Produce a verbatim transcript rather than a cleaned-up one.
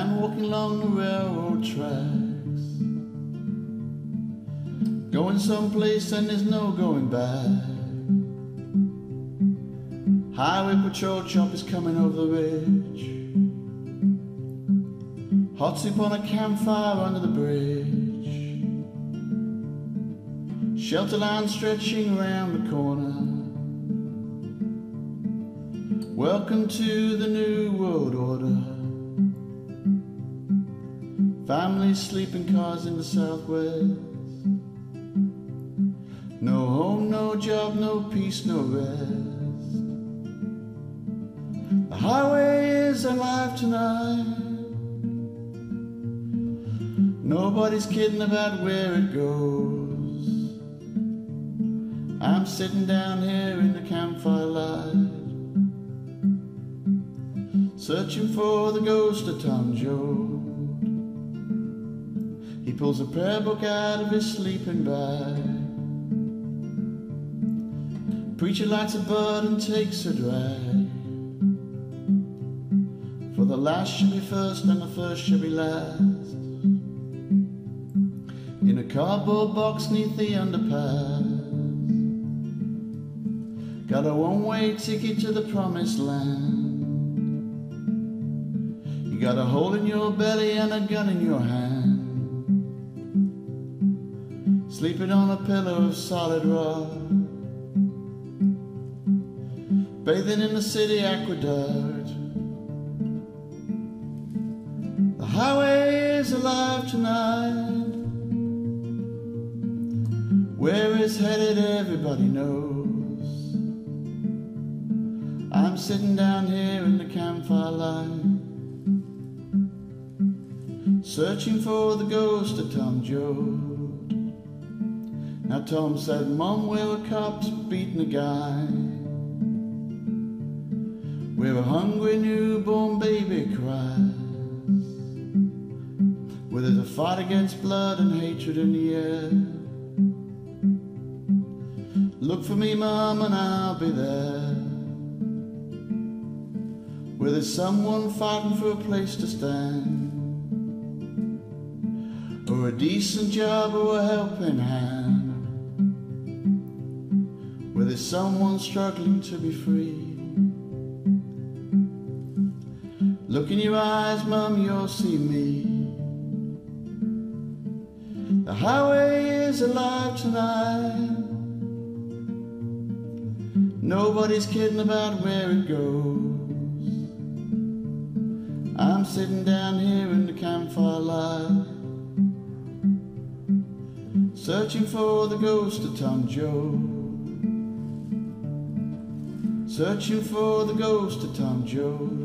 man walking along the railroad tracks, going someplace and there's no going back. Highway patrol choppers coming over the ridge, hot soup on a campfire under the bridge, shelter line stretching round the corner. Welcome to the new world order. Families sleep in cars in the southwest. No home, no job, no peace, no rest. The highway is alive tonight. Nobody's kidding about where it goes. I'm sitting down here in the campfire light, searching for the ghost of Tom Joad. He pulls a prayer book out of his sleeping bag. Preacher lights a bud and takes a drag. For the last shall be first and the first shall be last. In a cardboard box neath the underpass, got a one-way ticket to the promised land. You got a hole in your belly and a gun in your hand, sleeping on a pillow of solid rock, bathing in the city aqueduct. The highway is alive tonight. Where it's headed everybody knows. I'm sitting down here in the campfire light, searching for the ghost of Tom Joad. Now Tom said, Mom, where were cops beating a guy? Where a hungry newborn baby cries? Where there's a fight against blood and hatred in the air. Look for me, Mom, and I'll be there. Where there's someone fighting for a place to stand, or a decent job or a helping hand. Where there's someone struggling to be free. Look in your eyes, Mum, you'll see me. The highway is alive tonight. Nobody's kidding about where it goes. I'm sitting down here in the campfire light, searching for the ghost of Tom Joad. Searching for the ghost of Tom Joad.